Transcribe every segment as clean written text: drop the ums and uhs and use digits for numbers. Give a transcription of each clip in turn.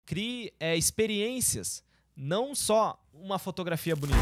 Crie experiências, não só uma fotografia bonita.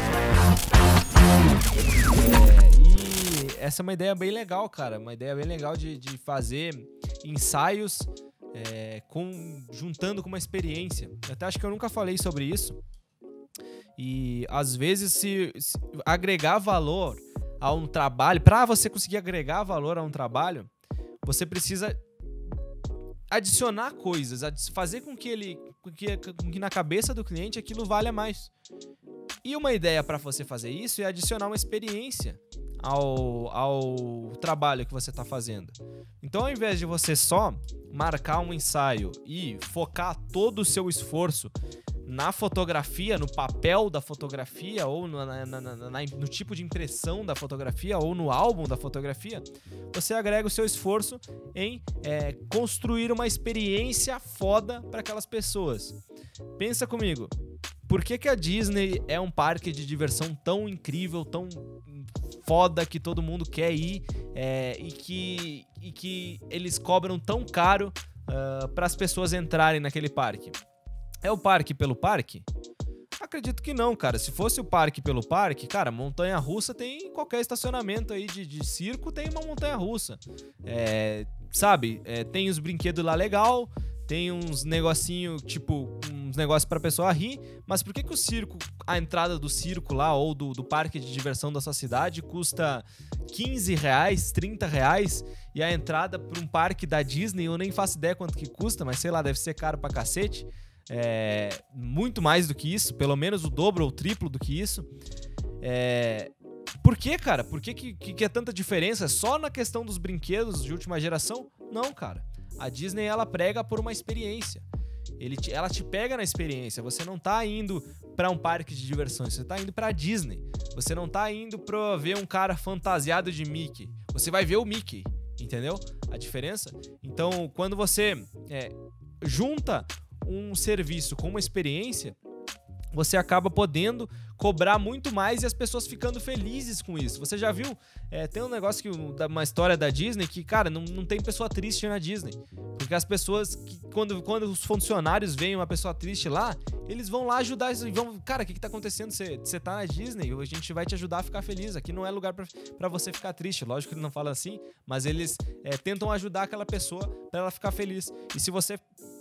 E essa é uma ideia bem legal, cara. Uma ideia bem legal de fazer ensaios juntando com uma experiência. Eu até acho que eu nunca falei sobre isso. E às vezes se agregar valor a um trabalho, para você conseguir agregar valor a um trabalho, você precisa adicionar coisas, fazer com que na cabeça do cliente aquilo valha mais. E uma ideia para você fazer isso é adicionar uma experiência ao trabalho que você está fazendo. Então, ao invés de você só marcar um ensaio e focar todo o seu esforço na fotografia, no papel da fotografia, ou no tipo de impressão da fotografia, ou no álbum da fotografia, você agrega o seu esforço em construir uma experiência foda para aquelas pessoas. Pensa comigo, por que a Disney é um parque de diversão tão incrível, tão foda, que todo mundo quer ir, e que eles cobram tão caro para as pessoas entrarem naquele parque? É o parque pelo parque? Acredito que não, cara. Se fosse o parque pelo parque, cara, montanha-russa tem em qualquer estacionamento aí de circo, tem uma montanha-russa. Tem os brinquedos lá legal, tem uns negocinho, tipo, uns negócios pra pessoa rir, mas por que o circo, a entrada do circo lá, ou do parque de diversão da sua cidade, custa R$15, R$30, e a entrada pra um parque da Disney, eu nem faço ideia quanto que custa, mas sei lá, deve ser caro pra cacete. Muito mais do que isso, pelo menos o dobro ou o triplo do que isso. Por que, cara? Por que é tanta diferença? Só na questão dos brinquedos de última geração? Não, cara. A Disney, ela prega por uma experiência. Ela te pega na experiência. Você não tá indo pra um parque de diversões, você tá indo pra Disney. Você não tá indo pra ver um cara fantasiado de Mickey. Você vai ver o Mickey, entendeu? A diferença? Então, quando você junta um serviço com uma experiência, você acaba podendo cobrar muito mais e as pessoas ficando felizes com isso. Você já viu? Tem um negócio, uma história da Disney que, cara, não tem pessoa triste na Disney. Porque as pessoas, quando os funcionários veem uma pessoa triste lá, eles vão lá ajudar. Cara, o que tá acontecendo? Você tá na Disney, a gente vai te ajudar a ficar feliz. Aqui não é lugar pra você ficar triste. Lógico que ele não fala assim, mas eles tentam ajudar aquela pessoa pra ela ficar feliz. E se você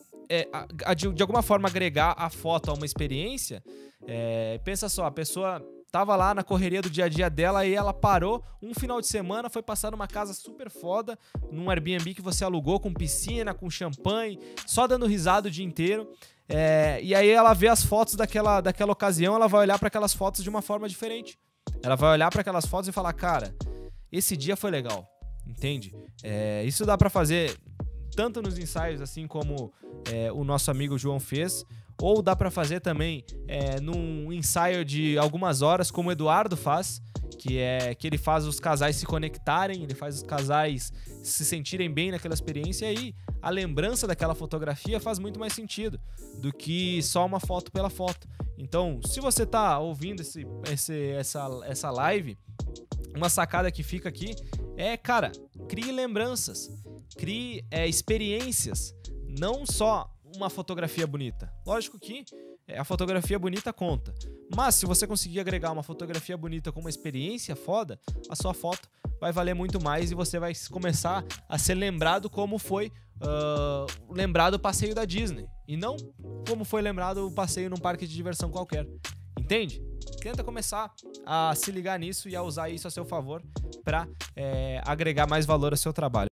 de alguma forma agregar a foto a uma experiência, pensa só, a pessoa tava lá na correria do dia a dia dela e ela parou um final de semana, foi passar numa casa super foda, num Airbnb que você alugou, com piscina, com champanhe, só dando risada o dia inteiro. E aí ela vê as fotos daquela ocasião, ela vai olhar para aquelas fotos de uma forma diferente. Ela vai olhar para aquelas fotos e falar, cara, esse dia foi legal, entende? Isso dá para fazer tanto nos ensaios, assim como o nosso amigo João fez, ou dá para fazer também num ensaio de algumas horas, como o Eduardo faz, que ele faz os casais se conectarem, ele faz os casais se sentirem bem naquela experiência, e aí a lembrança daquela fotografia faz muito mais sentido do que só uma foto pela foto. Então, se você tá ouvindo essa live, uma sacada que fica aqui cara, crie lembranças, crie experiências, não só uma fotografia bonita. Lógico que a fotografia bonita conta, mas se você conseguir agregar uma fotografia bonita com uma experiência foda, a sua foto vai valer muito mais e você vai começar a ser lembrado como foi lembrado o passeio da Disney, e não como foi lembrado o passeio num parque de diversão qualquer. Entende? Tenta começar a se ligar nisso e a usar isso a seu favor para agregar mais valor ao seu trabalho.